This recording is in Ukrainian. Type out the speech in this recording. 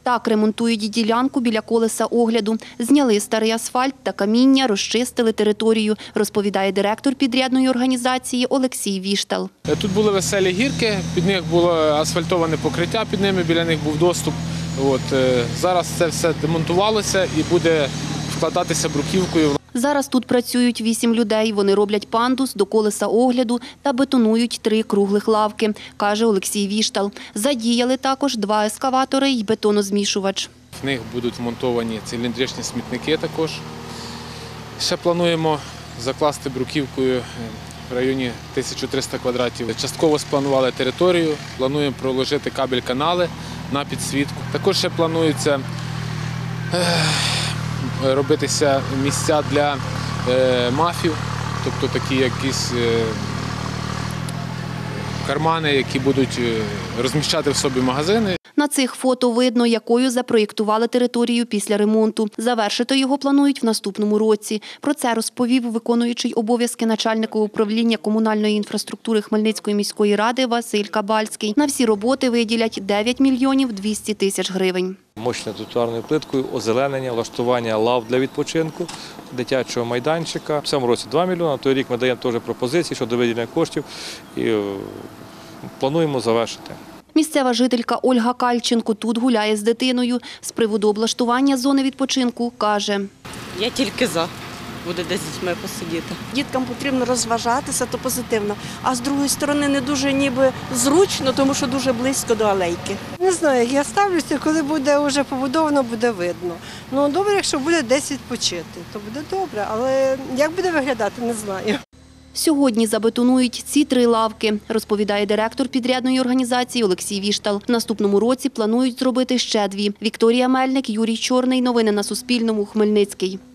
Так ремонтують ділянку біля колеса огляду. Зняли старий асфальт та каміння, розчистили територію, розповідає директор підрядної організації Олексій Віштал. Тут були веселі гірки, під них було асфальтоване покриття, під ними біля них був доступ. Зараз це все демонтувалося і буде вкладатися бруківкою. Зараз тут працюють 8 людей. Вони роблять пандус до колеса огляду та бетонують 3 круглих лавки, каже Олексій Віштал. Задіяли також 2 ескаватори і бетонозмішувач. В них будуть вмонтовані циліндричні смітники також. Ще плануємо закласти бруківкою в районі 1300 квадратів. Частково спланували територію, плануємо проложити кабель-канали на підсвітку. Також ще планується робитися місця для мафів, тобто такі якісь кармани, які будуть розміщати в собі магазини. На цих фото видно, якою запроєктували територію після ремонту. Завершити його планують в наступному році. Про це розповів виконуючий обов'язки начальника управління комунальної інфраструктури Хмельницької міської ради Василь Кабальський. На всі роботи виділять 9 мільйонів 200 тисяч гривень. Мощною тротуарною плиткою, озеленення, влаштування лав для відпочинку, дитячого майданчика. В цьому році 2 мільйони, той рік ми даємо теж пропозиції щодо виділення коштів і плануємо завершити. Місцева жителька Ольга Кальченко тут гуляє з дитиною. З приводу облаштування зони відпочинку каже: "Я тільки за. Буде десь з дітьми посидіти. Діткам потрібно розважатися, то позитивно. А з другої сторони не дуже ніби зручно, тому що дуже близько до алейки. Не знаю, як я ставлюся, коли буде вже побудовано, буде видно. Ну, добре, якщо буде десь відпочити, то буде добре, але як буде виглядати, не знаю. Сьогодні забетонують ці 3 лавки, розповідає директор підрядної організації Олексій Віштал. В наступному році планують зробити ще 2. Вікторія Мельник, Юрій Чорний. Новини на Суспільному. Хмельницький.